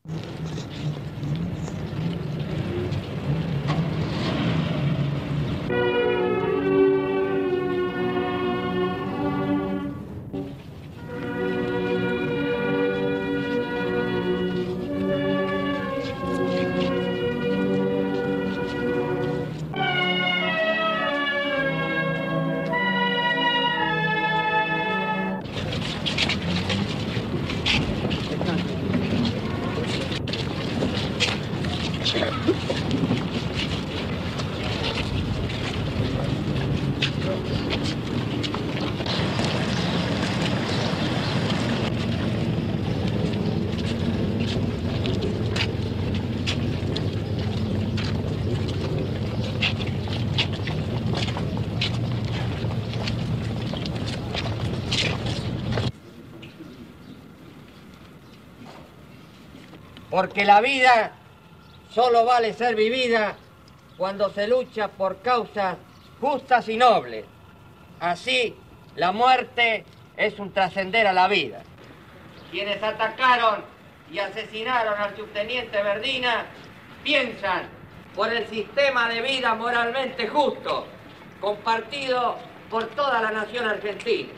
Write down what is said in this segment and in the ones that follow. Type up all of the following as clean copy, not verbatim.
Porque la vida solo vale ser vivida cuando se lucha por causas justas y nobles. Así, la muerte es un trascender a la vida. Quienes atacaron y asesinaron al subteniente Verdina piensan por el sistema de vida moralmente justo, compartido por toda la nación argentina.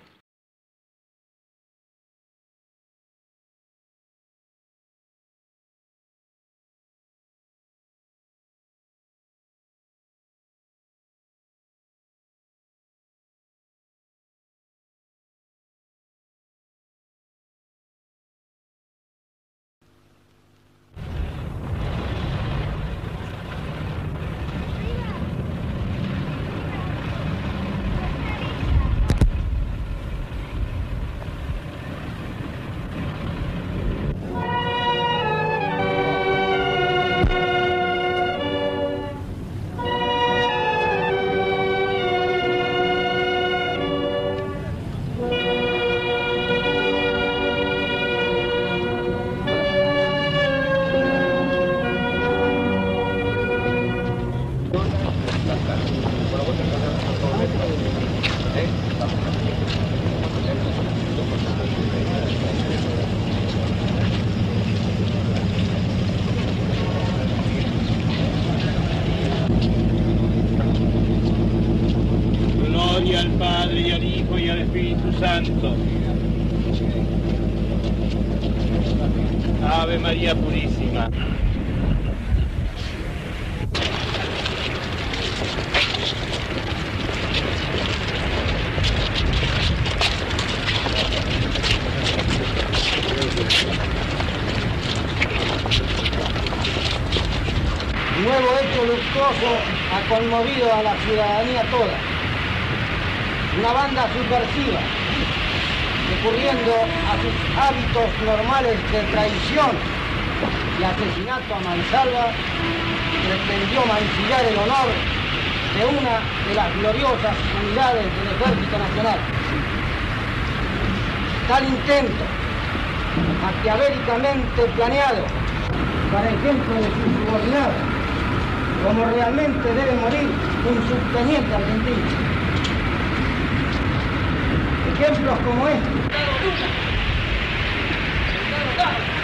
Gloria al Padre y al Hijo y al Espíritu Santo. Ave María Purísima. Nuevo hecho luctuoso ha conmovido a la ciudadanía toda. Una banda subversiva, recurriendo a sus hábitos normales de traición y asesinato a mansalva, pretendió mancillar el honor de una de las gloriosas unidades del Ejército Nacional. Tal intento, maquiavéricamente planeado para ejemplo de sus subordinados, como realmente debe morir un subteniente argentino. Ejemplos como este